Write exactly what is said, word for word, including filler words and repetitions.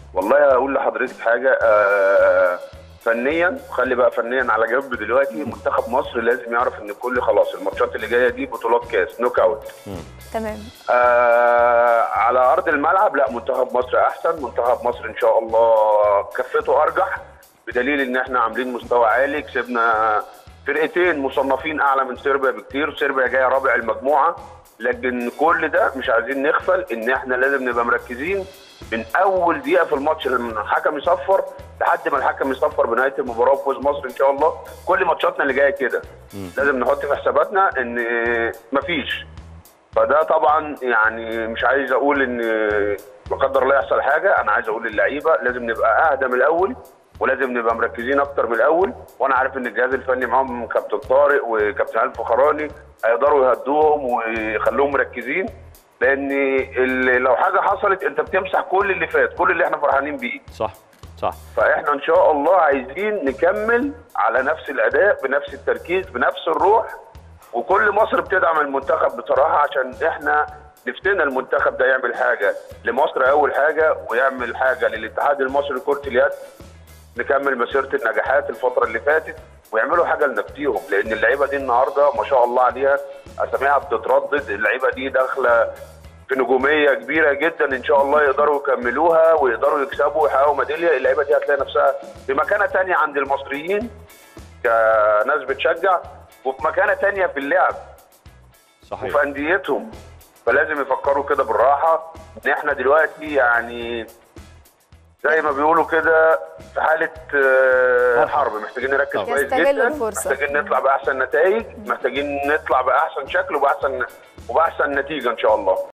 والله اقول لحضرتك حاجه. آه فنيا، خلي بقى فنيا على جنب دلوقتي. منتخب مصر لازم يعرف ان كل خلاص الماتشات اللي جايه دي بطولات كاس نوك اوت. تمام. آه على ارض الملعب لا، منتخب مصر احسن. منتخب مصر ان شاء الله كفته ارجح، بدليل ان احنا عاملين مستوى عالي. كسبنا فرقتين مصنفين اعلى من صربيا بكتير، صربيا جايه رابع المجموعه. لكن كل ده مش عايزين نغفل ان احنا لازم نبقى مركزين من اول دقيقه في الماتش لما الحكم يصفر لحد ما الحكم يصفر بنهايه المباراه وفوز مصر ان شاء الله. كل ماتشاتنا اللي جايه كده لازم نحط في حساباتنا ان مفيش. فده طبعا يعني مش عايز اقول ان لا قدر الله يحصل حاجه، انا عايز اقول للعيبه لازم نبقى اهدى من الاول ولازم نبقى مركزين اكتر من الاول. وانا عارف ان الجهاز الفني معاهم كابتن طارق وكابتن علي الفخراني هيقدروا يهدوهم ويخلوهم مركزين، لان لو حاجه حصلت انت بتمسح كل اللي فات، كل اللي احنا فرحانين بيه. صح صح. فاحنا ان شاء الله عايزين نكمل على نفس الاداء بنفس التركيز بنفس الروح، وكل مصر بتدعم المنتخب بصراحه عشان احنا نفتنا المنتخب ده يعمل حاجه لمصر اول حاجه، ويعمل حاجه للاتحاد المصري لكره اليد، نكمل مسيره النجاحات الفتره اللي فاتت ويعملوا حاجه لنفسيهم. لان اللعيبه دي النهارده ما شاء الله عليها اساميها بتتردد، اللعيبه دي داخله في نجوميه كبيره جدا ان شاء الله يقدروا يكملوها ويقدروا يكسبوا ويحققوا ميداليه. اللعيبه دي هتلاقي نفسها في مكانه ثانيه عند المصريين كناس بتشجع، وفي مكانه ثانيه في اللعب صحيح وفي انديتهم. فلازم يفكروا كده بالراحه ان احنا دلوقتي يعني زي ما بيقولوا كده في حاله حرب، محتاجين نركز كويس جدا، محتاجين نطلع باحسن نتائج، محتاجين نطلع باحسن شكل وباحسن وباحسن نتيجه ان شاء الله.